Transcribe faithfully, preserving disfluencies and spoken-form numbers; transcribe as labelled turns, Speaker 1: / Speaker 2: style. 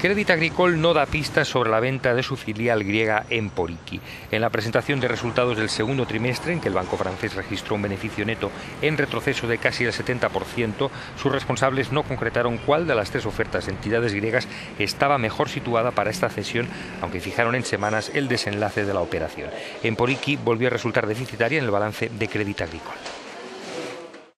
Speaker 1: Crédit Agricole no da pistas sobre la venta de su filial griega Emporiki. En la presentación de resultados del segundo trimestre, en que el banco francés registró un beneficio neto en retroceso de casi el setenta por ciento, sus responsables no concretaron cuál de las tres ofertas de entidades griegas estaba mejor situada para esta cesión, aunque fijaron en semanas el desenlace de la operación. Emporiki volvió a resultar deficitaria en el balance de Crédit Agricole.